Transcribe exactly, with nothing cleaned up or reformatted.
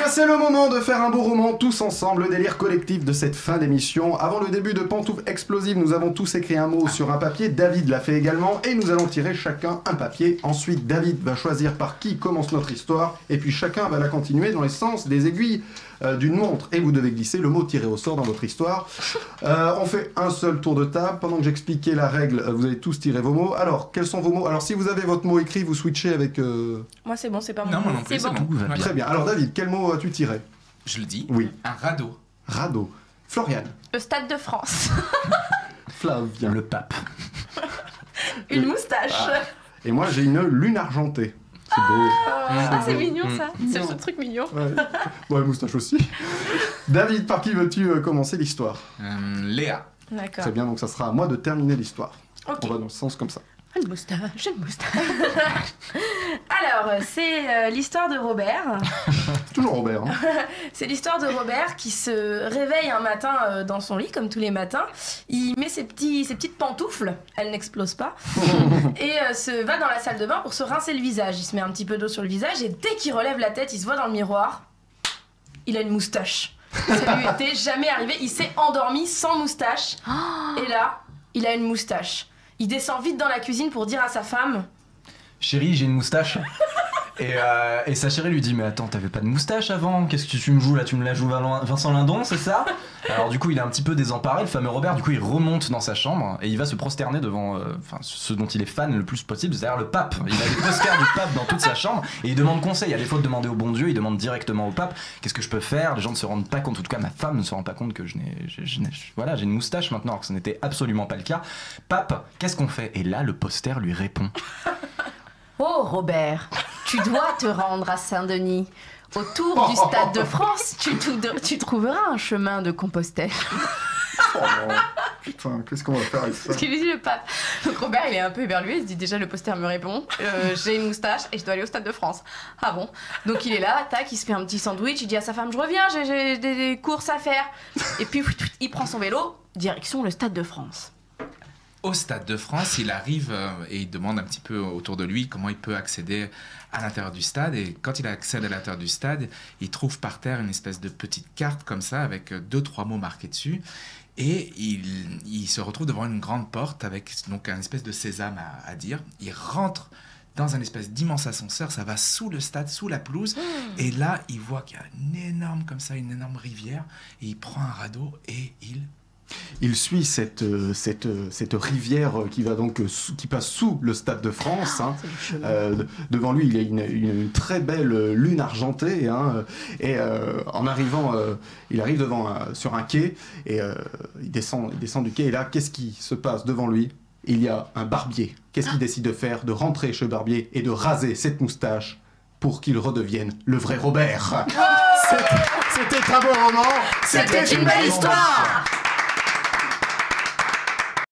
c'est le moment de faire un beau roman tous ensemble, le délire collectif de cette fin d'émission. Avant le début de Pantoufles Explosives, nous avons tous écrit un mot sur un papier, David l'a fait également, et nous allons tirer chacun un papier. Ensuite, David va choisir par qui commence notre histoire, et puis chacun va la continuer dans les sens des aiguilles euh, d'une montre. Et vous devez glisser le mot tiré au sort dans votre histoire. Euh, on fait un seul tour de table. Pendant que j'expliquais la règle, vous allez tous tirer vos mots. Alors, quels sont vos mots? Alors, si vous avez votre mot écrit, vous switchez avec... Euh... Moi, c'est bon, c'est pas mon Non, mot. moi non plus, c'est bon. bon. Très bien. Alors, David, quel mot as-tu tiré? Je le dis. Oui. Un radeau. Radeau. Floriane. Le Stade de France. Flavien. Le pape. Une moustache. Ah. Et moi, j'ai une lune argentée. C'est beau. Ah, c'est mignon ça. Mmh. C'est ce truc mignon. Ouais, ouais, moustache aussi. David, par qui veux-tu euh, commencer l'histoire? Euh, Léa. D'accord. Très bien, donc ça sera à moi de terminer l'histoire. Ok. On va dans le sens comme ça. Une moustache, une moustache. Alors, c'est euh, l'histoire de Robert. Toujours Robert. Hein. C'est l'histoire de Robert qui se réveille un matin euh, dans son lit, comme tous les matins. Il met ses, petits, ses petites pantoufles, elles n'explosent pas, et euh, se va dans la salle de bain pour se rincer le visage. Il se met un petit peu d'eau sur le visage, et dès qu'il relève la tête, il se voit dans le miroir. Il a une moustache. Ça lui était jamais arrivé. Il s'est endormi sans moustache. Et là, il a une moustache. Il descend vite dans la cuisine pour dire à sa femme: Chérie, j'ai une moustache. Et, euh, et sa chérie lui dit: mais attends, t'avais pas de moustache avant? Qu'est-ce que tu me joues là? Tu me la joues Vincent Lindon, c'est ça? Alors du coup il est un petit peu désemparé, le fameux Robert. Du coup il remonte dans sa chambre et il va se prosterner devant euh, ce dont il est fan le plus possible, c'est-à-dire le pape. Il a des posters du pape dans toute sa chambre et il demande conseil. À défaut de demander au bon Dieu, il demande directement au pape: qu'est-ce que je peux faire? Les gens ne se rendent pas compte, en tout cas ma femme ne se rend pas compte que je n'ai, je, je, je, voilà, j'ai une moustache maintenant, alors que ce n'était absolument pas le cas. Pape, qu'est-ce qu'on fait? Et là le poster lui répond: Oh Robert, tu dois te rendre à Saint-Denis. Autour du Stade de France, tu, tu trouveras un chemin de Compostelle. Oh non. Putain, qu'est-ce qu'on va faire avec ça? Ce qu'il lui dit le pape. Donc Robert, il est un peu éberlué, il se dit déjà le poster me répond, euh, j'ai une moustache et je dois aller au Stade de France. Ah bon? Donc il est là, tac, il se fait un petit sandwich, il dit à sa femme: je reviens, j'ai, j'ai des, des courses à faire. Et puis il prend son vélo, direction le Stade de France. Au Stade de France, il arrive euh, et il demande un petit peu autour de lui comment il peut accéder à l'intérieur du stade. Et quand il accède à l'intérieur du stade, il trouve par terre une espèce de petite carte comme ça avec deux, trois mots marqués dessus. Et il, il se retrouve devant une grande porte avec donc un espèce de sésame à, à dire. Il rentre dans un espèce d'immense ascenseur, ça va sous le stade, sous la pelouse. Mmh. Et là, il voit qu'il y a une énorme, comme ça, une énorme rivière. Et il prend un radeau et il... Il suit cette, cette, cette rivière qui, va donc, qui passe sous le Stade de France. Hein. Euh, devant lui, il y a une, une très belle lune argentée. Hein. Et euh, en arrivant, euh, il arrive devant un, sur un quai et euh, il, descend, il descend du quai. Et là, qu'est-ce qui se passe devant lui? Il y a un barbier. Qu'est-ce qu'il décide de faire? De rentrer chez le barbier et de raser cette moustache pour qu'il redevienne le vrai Robert. C'était un beau roman. C'était une belle histoire.